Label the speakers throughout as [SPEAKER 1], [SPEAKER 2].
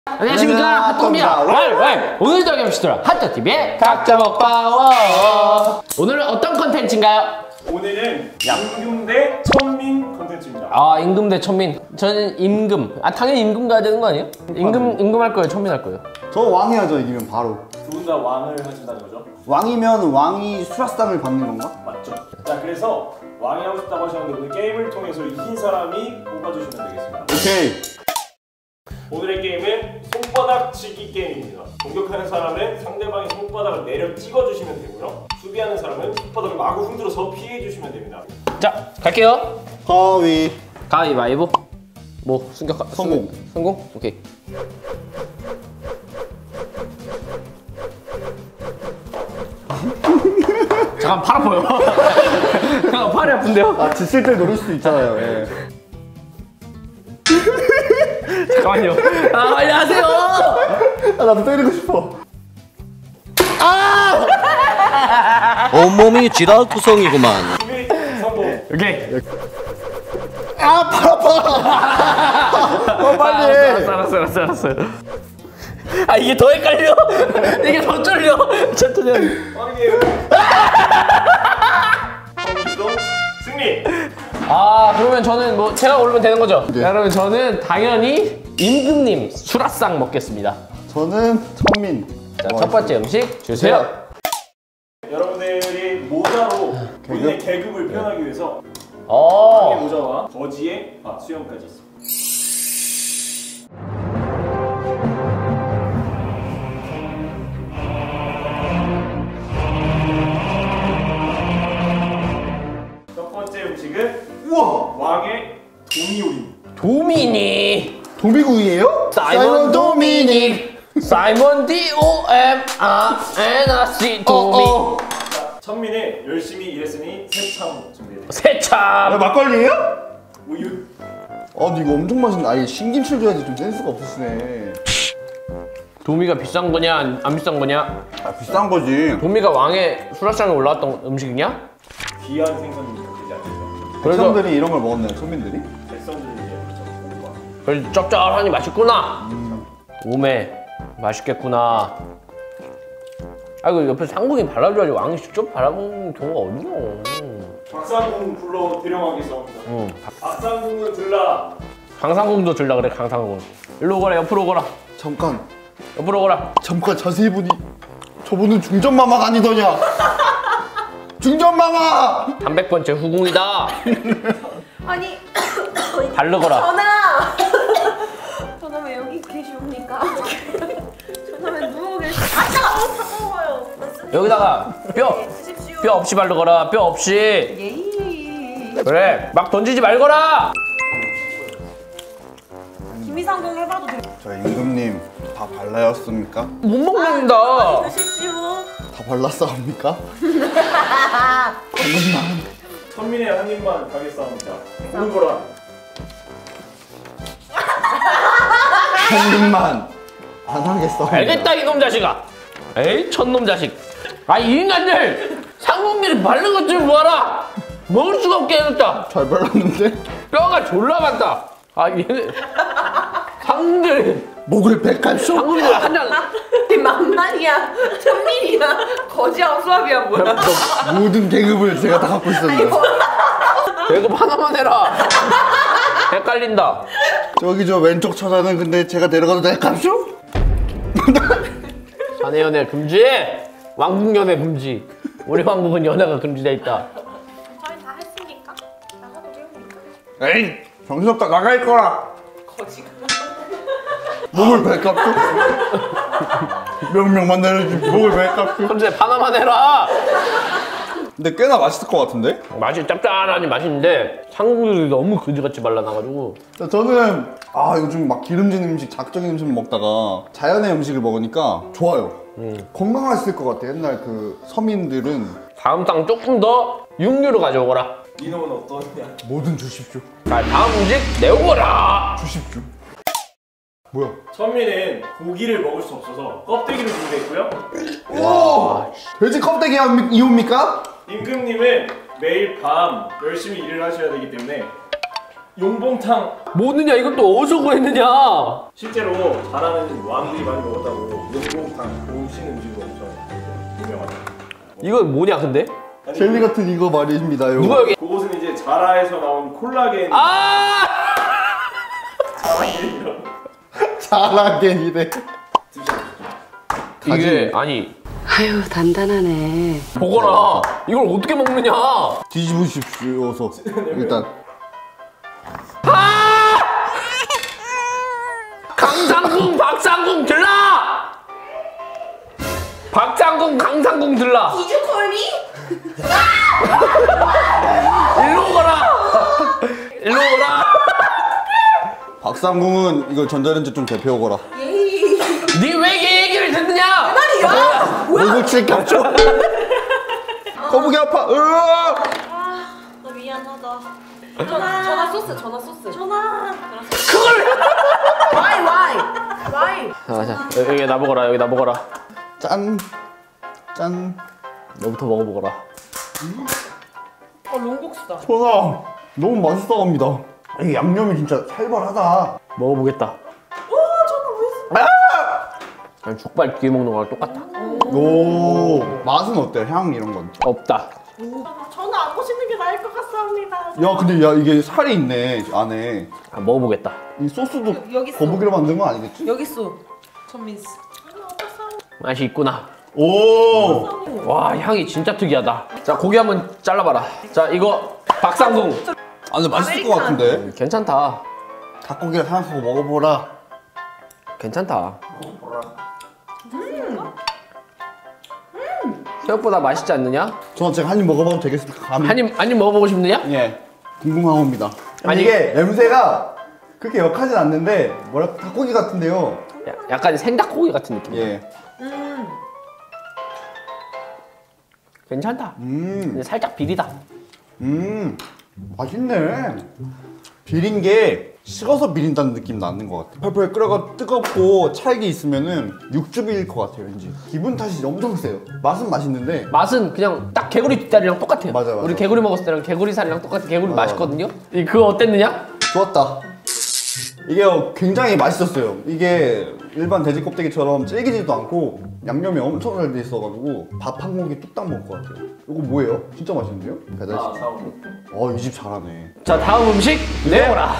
[SPEAKER 1] 안녕하십니까, 핫도그입니다. 오늘도 경시더라 핫도그TV의 각자 먹방워. 오늘은 어떤 컨텐츠인가요?
[SPEAKER 2] 오늘은 임금 대 천민 컨텐츠입니다.
[SPEAKER 1] 아, 임금 대 천민. 저는 임금. 아, 당연히 임금 가야 되는 거 아니에요? 임금 할 거예요, 천민 할 거예요?
[SPEAKER 3] 저 왕 해야죠. 이기면 바로.
[SPEAKER 2] 두 분 다 왕을 하신다는 거죠?
[SPEAKER 3] 왕이면 왕이 수라상을 받는 건가?
[SPEAKER 2] 맞죠. 자, 그래서 왕이 하고 싶다고 하셨는데 오늘 게임을 통해서 이긴 사람이 뽑아주시면 되겠습니다.
[SPEAKER 3] 오케이.
[SPEAKER 2] 오늘의 게임은 손바닥 치기 게임입니다. 공격하는 사람은 상대방의 손바닥을 내려 찍어주시면 되고요. 수비하는 사람은 손바닥을 마구 흔들어서 피해주시면 됩니다.
[SPEAKER 1] 자, 갈게요.
[SPEAKER 3] 가위.
[SPEAKER 1] 가위바위보. 뭐,
[SPEAKER 3] 성공.
[SPEAKER 1] 성공? 오케이. 잠깐, 팔 아파요. 잠깐, 팔이 아픈데요?
[SPEAKER 3] 아, 지칠 때 노릴 수 있잖아요. 예.
[SPEAKER 1] 잠깐만요. 아, 빨리 하세요!
[SPEAKER 3] 아, 나도 때리고 싶어.
[SPEAKER 4] 온몸이 지랄 구성이구만.
[SPEAKER 2] 수비 성공.
[SPEAKER 1] 오케이.
[SPEAKER 3] 아, 팔 아파. 빨리 해.
[SPEAKER 1] 알았어. 아, 이게 더 헷갈려. 이게 더 쫄려. 천천히.
[SPEAKER 2] 빠르게 해요. 승리.
[SPEAKER 1] 아, 그러면 저는 뭐 제가 고르면 되는 거죠?
[SPEAKER 3] 네.
[SPEAKER 1] 그러면 저는 당연히 임금님 수라상 먹겠습니다.
[SPEAKER 3] 저는 천민.
[SPEAKER 1] 자, 첫 번째 음식 주세요.
[SPEAKER 2] 여러분들이 모자로 본인의 계급을 표현하기 위해서
[SPEAKER 1] 어.
[SPEAKER 2] 모자와 거지의 수염까지 있습니다. 첫 번째 음식은
[SPEAKER 3] 우와.
[SPEAKER 2] 왕의 도미요리입니다.
[SPEAKER 1] 도미니.
[SPEAKER 3] 도미구이에요?
[SPEAKER 1] 사이먼 도미니. 사이먼 D-O-M-I-N-C 도미.
[SPEAKER 2] 천민이 열심히 일했으니 새참 준비해드립니다.
[SPEAKER 1] 새참.
[SPEAKER 3] 막걸리예요?
[SPEAKER 2] 우유.
[SPEAKER 3] 근데 이거 엄청 맛있네. 아니, 신김치를 줘야지. 좀 센스가 없으시네.
[SPEAKER 1] 도미가 비싼 거냐 안 비싼 거냐?
[SPEAKER 3] 아, 비싼 거지.
[SPEAKER 1] 도미가 왕의 수라상에 올라왔던 음식이냐?
[SPEAKER 2] 귀한 생선이 되지 않겠죠.
[SPEAKER 1] 그래서
[SPEAKER 3] 백성들이 이런 걸 먹었나요, 천민들이?
[SPEAKER 2] 백성들이 이제 그렇죠.
[SPEAKER 1] 그래도 짭짤하니 맛있구나. 오메 맛있겠구나. 아이고, 옆에 상궁이 발라줘야지 왕이 직접 발라보는 경우가 어딨노.
[SPEAKER 2] 박상궁 불러 대령하겠습니다. 박상궁은 들라.
[SPEAKER 1] 강상궁도 들라 그래. 강상궁 일로 오거라. 옆으로 오거라.
[SPEAKER 3] 잠깐
[SPEAKER 1] 옆으로 오거라.
[SPEAKER 3] 자세히 보니 저분은 중전마마가 아니더냐. 중전마마.
[SPEAKER 1] 300번째 후궁이다.
[SPEAKER 5] 아니
[SPEAKER 1] 바르거라.
[SPEAKER 5] 전화 왜 여기 계시옵니까? 전화 왜 누워 계시? 차가워요.
[SPEAKER 1] 여기다가 뼈 없이 바르거라. 뼈 없이.
[SPEAKER 5] 예이.
[SPEAKER 1] 그래, 막 던지지 말거라.
[SPEAKER 5] 김이상공 해봐도 돼.
[SPEAKER 3] 저 임금님 다 발라였습니까?
[SPEAKER 1] 못 먹는다.
[SPEAKER 5] 드십시오.
[SPEAKER 3] 다 발랐사옵니까?
[SPEAKER 2] 천민의 한 입만 가겠습니다. 고르거라.
[SPEAKER 3] 한 입만 안 하겠어.
[SPEAKER 1] 알겠다, 이놈 자식아. 에이, 천놈 자식. 아, 이 인간들 상궁미를 바른 것 좀 뭐하라. 먹을 수가 없게 해줬다.
[SPEAKER 3] 잘 발랐는데?
[SPEAKER 1] 뼈가 졸라 많다. 아, 얘네 상궁들
[SPEAKER 3] 목을 백할쇼?
[SPEAKER 1] 상궁들 한잔.
[SPEAKER 5] 만만이야. 천민이야. 거지야 수압이야 뭐야?
[SPEAKER 3] 모든 계급을 제가 다 갖고 있었는데.
[SPEAKER 1] 계급 하나만 해라. 헷갈린다.
[SPEAKER 3] 저기 저 왼쪽 처자는 근데 제가 내려가도 될까쇼?
[SPEAKER 1] 사내 연애 금지. 왕궁 연애 금지. 우리 왕국은 연애가 금지돼 있다.
[SPEAKER 5] 저희 다 했으니까 나가도 되니까.
[SPEAKER 3] 에이, 정신없다. 나갈 거라.
[SPEAKER 5] 거지가.
[SPEAKER 3] 목을 백합쇼? 명령만 내려주지 목을 백합쇼?
[SPEAKER 1] 근데 하나만 해라.
[SPEAKER 3] 근데 꽤나 맛있을 것 같은데?
[SPEAKER 1] 맛이 짭짤하니 맛있는데 상궁들이 너무 그지같이 발라놔가지고.
[SPEAKER 3] 저는 요즘 막 기름진 음식, 자극적인 음식 먹다가 자연의 음식을 먹으니까 좋아요. 건강했을 것 같아. 옛날 그 서민들은
[SPEAKER 1] 다음 상 조금 더 육류로 가져오거라.
[SPEAKER 2] 이놈은 어떠냐?
[SPEAKER 3] 뭐든 주십시오.
[SPEAKER 1] 자, 다음 음식 내오거라.
[SPEAKER 3] 주십시오. 뭐야?
[SPEAKER 2] 천민은 고기를 먹을 수 없어서 껍데기를 준비했고요.
[SPEAKER 3] 오! 돼지 껍데기 이옵니까?
[SPEAKER 2] 임금님은 매일 밤 열심히 일을 하셔야 되기 때문에 용봉탕.
[SPEAKER 1] 뭐느냐 이건 또 어디서 구했느냐?
[SPEAKER 2] 실제로 잘하는 왕들이 많이 먹었다고 용봉탕 좋으신 음식으로 엄청 유명하다.
[SPEAKER 1] 이건 뭐냐 근데?
[SPEAKER 2] 아니,
[SPEAKER 3] 젤리 같은 이거 말입니다요.
[SPEAKER 1] 누가 여기?
[SPEAKER 2] 그곳은 이제 자라에서 나온 콜라겐.
[SPEAKER 1] 아!
[SPEAKER 2] 콜라겐이라고
[SPEAKER 3] 자라겐이래.
[SPEAKER 1] 이게 아니
[SPEAKER 4] 아유 단단하네.
[SPEAKER 1] 보거라. 이걸 어떻게 먹느냐?
[SPEAKER 3] 뒤집으십시오서 일단.
[SPEAKER 1] 강상궁 박상궁 들라. 박상궁 강상궁 들라.
[SPEAKER 5] 이주콜미?
[SPEAKER 1] 일로 오거라. 일로 오거라.
[SPEAKER 3] 박상궁은 이거 전자레인지 좀 데펴오거라.
[SPEAKER 5] 예이.
[SPEAKER 1] 니 왜 얘 얘기를 듣느냐?
[SPEAKER 5] 말이야.
[SPEAKER 3] 얼굴 칠갑죠? 거북이 아파. 으아!
[SPEAKER 5] 너 미안하다. 전화 소스. 전화.
[SPEAKER 1] 그걸.
[SPEAKER 5] 와이.
[SPEAKER 1] 자, 여기 나보거라. 여기 나보거라.
[SPEAKER 3] 짠. 짠.
[SPEAKER 1] 너부터 먹어보거라.
[SPEAKER 5] 롱국수다.
[SPEAKER 3] 소나 너무 맛있어 합니다. 이 양념이 진짜 살벌하다.
[SPEAKER 1] 먹어보겠다. 아니, 족발 뒤에 먹는 거랑 똑같다.
[SPEAKER 3] 오 맛은 어때? 향 이런 건?
[SPEAKER 1] 없다.
[SPEAKER 5] 저는 안 보시는 게 나을 것 같습니다.
[SPEAKER 3] 야 근데 야 이게 살이 있네 안에.
[SPEAKER 1] 아, 먹어보겠다.
[SPEAKER 3] 이 소스도
[SPEAKER 5] 여기 있어.
[SPEAKER 3] 거북이로 만든 건 아니겠지?
[SPEAKER 5] 여기 있어. 천민씨.
[SPEAKER 1] 맛이 있구나.
[SPEAKER 3] 오.
[SPEAKER 1] 와, 향이 진짜 특이하다. 자, 고기 한번 잘라봐라. 자, 이거 박상궁.
[SPEAKER 3] 아 근데 맛있을 것 같은데.
[SPEAKER 1] 괜찮다.
[SPEAKER 3] 닭고기를 생각하고 먹어보라.
[SPEAKER 1] 괜찮다. 생각보다 맛있지 않느냐?
[SPEAKER 3] 저는 제가 한 입 먹어봐도 되겠습니까? 감히?
[SPEAKER 1] 한입 먹어보고 싶느냐?
[SPEAKER 3] 예 궁금합니다.
[SPEAKER 1] 아니,
[SPEAKER 3] 아니 이게 냄새가 그렇게 역하진 않는데 뭐랄까 닭고기 같은데요.
[SPEAKER 1] 약간 생닭고기 같은 느낌.
[SPEAKER 3] 예.
[SPEAKER 1] 괜찮다. 근데 살짝 비리다.
[SPEAKER 3] 맛있네. 비린 게 식어서 비린다는 느낌 나는 것 같아. 펄펄 끓어가 뜨겁고 찰기 있으면은 육즙일 것 같아요 왠지. 기분 탓이 엄청 세요. 맛은 맛있는데
[SPEAKER 1] 맛은 그냥 딱 개구리 뒷다리랑 똑같아요.
[SPEAKER 3] 맞아.
[SPEAKER 1] 우리 개구리 먹었을 때랑 개구리 살이랑 똑같아. 개구리
[SPEAKER 3] 맞아.
[SPEAKER 1] 맛있거든요. 그거 어땠느냐?
[SPEAKER 3] 좋았다. 이게 굉장히 맛있었어요. 이게 일반 돼지 껍데기처럼 질기지도 않고 양념이 엄청 잘 돼 있어가지고 밥 한 공기 뚝딱 먹을 것 같아요. 이거 뭐예요? 진짜 맛있는데요? 배달시켜. 이 집 잘하네.
[SPEAKER 1] 자, 다음 음식 내오라.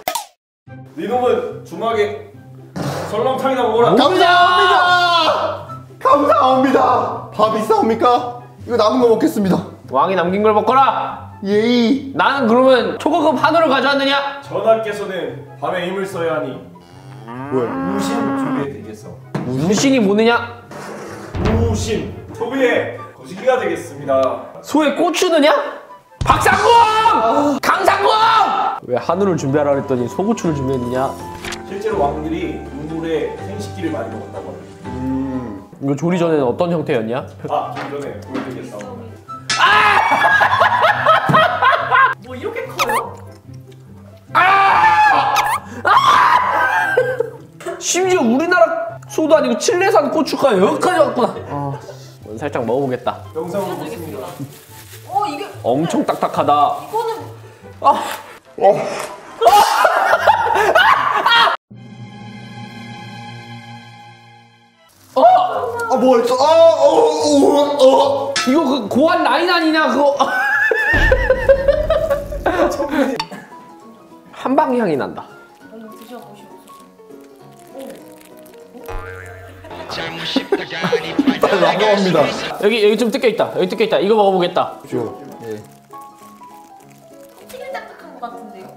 [SPEAKER 2] 니놈은 주막에 설렁탕이나 먹어라.
[SPEAKER 3] 감사합니다! 감사합니다! 밥 있사옵니까? 이거 남은 거 먹겠습니다.
[SPEAKER 1] 왕이 남긴 걸 먹거라.
[SPEAKER 3] 예이!
[SPEAKER 1] 나는 그러면 초고급 한우를 가져왔느냐?
[SPEAKER 2] 전하께서는 밤에 힘을 써야 하니
[SPEAKER 3] 뭐야?
[SPEAKER 2] 우신 준비해 드리겠어.
[SPEAKER 1] 무신이 뭐느냐?
[SPEAKER 2] 우신 소비의 거시기가 되겠습니다.
[SPEAKER 1] 소에 고추 넣냐? 박상궁! 강상궁! 왜 한우를 준비하라 그랬더니 소고추를 준비했느냐?
[SPEAKER 2] 실제로 왕들이 우물에 생식기를 많이 먹었다고 합니다.
[SPEAKER 1] 이거 조리 전에는 어떤 형태였냐?
[SPEAKER 2] 좀 전에 보여드리겠어.
[SPEAKER 5] 뭐 이렇게 커요?
[SPEAKER 1] 심지어 우리나라 소도 아니고 칠레산 고추가 여기까지 왔구나. 이건 살짝 먹어보겠다.
[SPEAKER 2] 영상으로 보겠습니다.
[SPEAKER 5] 이게
[SPEAKER 1] 엄청 딱딱하다.
[SPEAKER 5] 이거는
[SPEAKER 3] 뭐 있어?
[SPEAKER 1] 이거 그 고한 라인 아니냐 그거. 한방 향이 난다.
[SPEAKER 5] 드셔보시고.
[SPEAKER 3] 라고합니다.
[SPEAKER 1] 여기 좀 뜯겨 있다. 여기 뜯겨 있다. 이거 먹어보겠다.
[SPEAKER 3] 예.
[SPEAKER 5] 튀김 딱딱한 것 같은데요?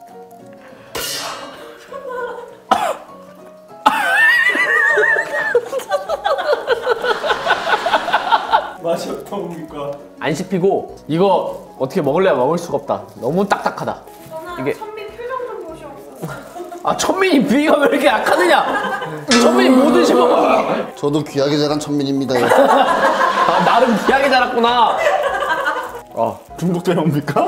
[SPEAKER 2] 맛이 어떻습니까?
[SPEAKER 1] 안 씹히고 이거 어떻게 먹을래야 먹을 수가 없다. 너무 딱딱하다. 이게
[SPEAKER 5] 천민 표정 좀 보시옵소서.
[SPEAKER 1] 아 천민이 비위가 왜 이렇게 약하느냐? 천민이 뭐든 씹어먹어.
[SPEAKER 3] 저도 귀하게 자란 천민입니다요.
[SPEAKER 1] 아 나름 귀하게 자랐구나.
[SPEAKER 3] 중독된 옵니까?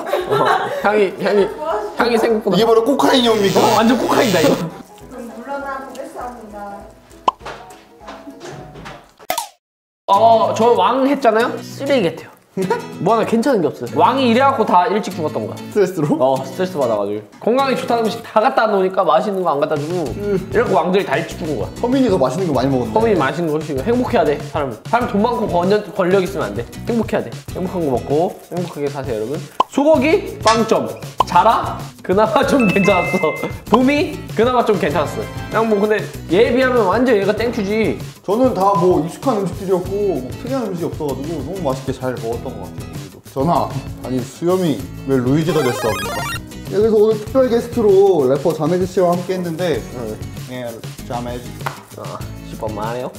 [SPEAKER 1] 향이 생각보다
[SPEAKER 3] 이게 바로 코카인이 옵니까?
[SPEAKER 1] 완전 코카인이다 이거.
[SPEAKER 5] 그럼 물러나 보겠습니다.
[SPEAKER 1] 저 왕 했잖아요? 쓰레기 같아요. 뭐 하나 괜찮은 게 없어요. 왕이 이래갖고 다 일찍 죽었던 거야.
[SPEAKER 3] 스트레스로?
[SPEAKER 1] 스트레스 받아가지고 건강에 좋다는 음식 다 갖다 놓으니까 맛있는 거 안 갖다 주고 이렇게 왕들이 다 일찍 죽은 거야.
[SPEAKER 3] 서민이 더 맛있는 거 많이 먹었네.
[SPEAKER 1] 서민이 맛있는 거 시고 행복해야 돼. 사람 돈 많고 권력 있으면 안 돼. 행복해야 돼. 행복한 거 먹고 행복하게 사세요 여러분. 소고기 빵점. 자라 그나마 좀 괜찮았어. 봄이 그나마 좀 괜찮았어. 그냥 뭐 근데 얘에 비하면 완전 얘가 땡큐지.
[SPEAKER 3] 저는 다 뭐 익숙한 음식들이었고 뭐 특이한 음식이 없어가지고 너무 맛있게 잘 먹었던 것 같아요. 오늘도. 전하, 아니 수염이 왜 루이지가 됐습니까? 네, 그래서 오늘 특별 게스트로 래퍼 자매즈 씨와 함께 했는데 예, 자매즈
[SPEAKER 1] 10번 만해요.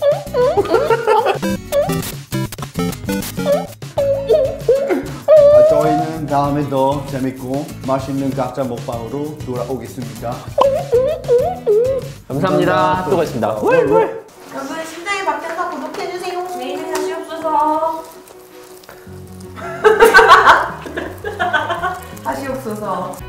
[SPEAKER 3] 저희는 다음에 더 재밌고 맛있는 각자 먹방으로 돌아오겠습니다.
[SPEAKER 1] 감사합니다. 또 뵙겠습니다.
[SPEAKER 5] 여러분 심장이 바뀌어서 구독해주세요. 내일은 다시 없어서. 다시 없어서.